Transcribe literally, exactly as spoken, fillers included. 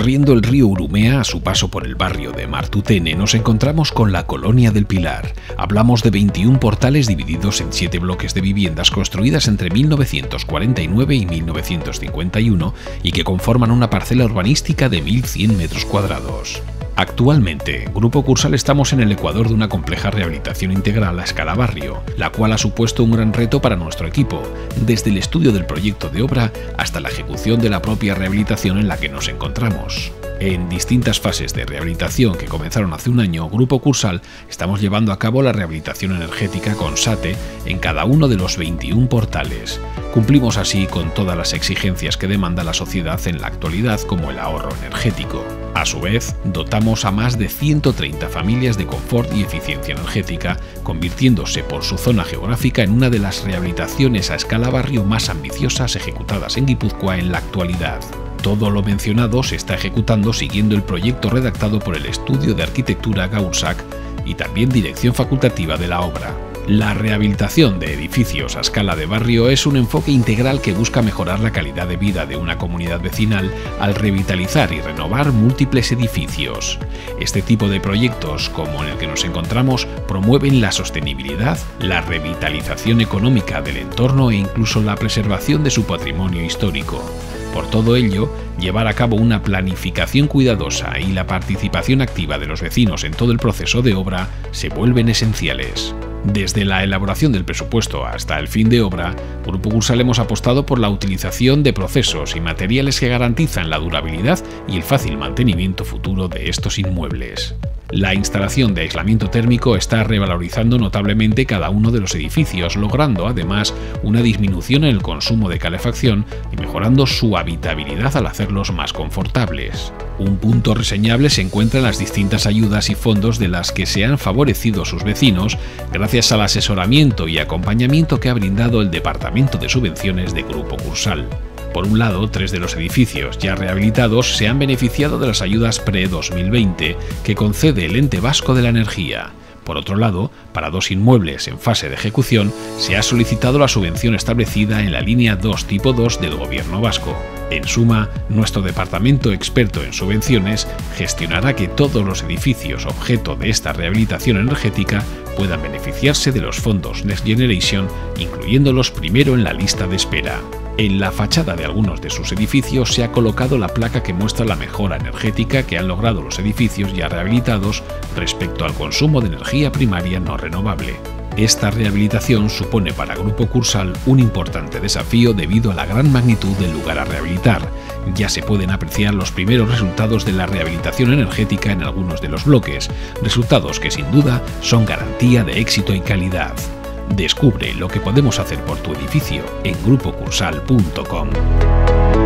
Recorriendo el río Urumea a su paso por el barrio de Martutene nos encontramos con la Colonia del Pilar. Hablamos de veintiún portales divididos en siete bloques de viviendas construidas entre mil novecientos cuarenta y nueve y mil novecientos cincuenta y uno y que conforman una parcela urbanística de mil cien metros cuadrados. Actualmente, Grupo Cursal estamos en el ecuador de una compleja rehabilitación integral a escala barrio, la cual ha supuesto un gran reto para nuestro equipo, desde el estudio del proyecto de obra hasta la ejecución de la propia rehabilitación en la que nos encontramos. En distintas fases de rehabilitación que comenzaron hace un año, Grupo Cursal estamos llevando a cabo la rehabilitación energética con SATE en cada uno de los veintiún portales. Cumplimos así con todas las exigencias que demanda la sociedad en la actualidad, como el ahorro energético. A su vez, dotamos a más de ciento treinta familias de confort y eficiencia energética, convirtiéndose por su zona geográfica en una de las rehabilitaciones a escala barrio más ambiciosas ejecutadas en Guipúzcoa en la actualidad. Todo lo mencionado se está ejecutando siguiendo el proyecto redactado por el Estudio de Arquitectura GAUSAC y también dirección facultativa de la obra. La rehabilitación de edificios a escala de barrio es un enfoque integral que busca mejorar la calidad de vida de una comunidad vecinal al revitalizar y renovar múltiples edificios. Este tipo de proyectos, como en el que nos encontramos, promueven la sostenibilidad, la revitalización económica del entorno e incluso la preservación de su patrimonio histórico. Por todo ello, llevar a cabo una planificación cuidadosa y la participación activa de los vecinos en todo el proceso de obra se vuelven esenciales. Desde la elaboración del presupuesto hasta el fin de obra, Grupo Cursal hemos apostado por la utilización de procesos y materiales que garantizan la durabilidad y el fácil mantenimiento futuro de estos inmuebles. La instalación de aislamiento térmico está revalorizando notablemente cada uno de los edificios, logrando además una disminución en el consumo de calefacción y mejorando su habitabilidad al hacerlos más confortables. Un punto reseñable se encuentra en las distintas ayudas y fondos de las que se han favorecido sus vecinos gracias al asesoramiento y acompañamiento que ha brindado el Departamento de Subvenciones de Grupo Cursal. Por un lado, tres de los edificios ya rehabilitados se han beneficiado de las ayudas pre dos mil veinte que concede el Ente Vasco de la Energía. Por otro lado, para dos inmuebles en fase de ejecución, se ha solicitado la subvención establecida en la línea dos tipo dos del Gobierno vasco. En suma, nuestro departamento experto en subvenciones gestionará que todos los edificios objeto de esta rehabilitación energética puedan beneficiarse de los fondos Next Generation, incluyéndolos primero en la lista de espera. En la fachada de algunos de sus edificios se ha colocado la placa que muestra la mejora energética que han logrado los edificios ya rehabilitados respecto al consumo de energía primaria no renovable. Esta rehabilitación supone para Grupo Cursal un importante desafío debido a la gran magnitud del lugar a rehabilitar. Ya se pueden apreciar los primeros resultados de la rehabilitación energética en algunos de los bloques, resultados que sin duda son garantía de éxito y calidad. Descubre lo que podemos hacer por tu edificio en grupo cursal punto com.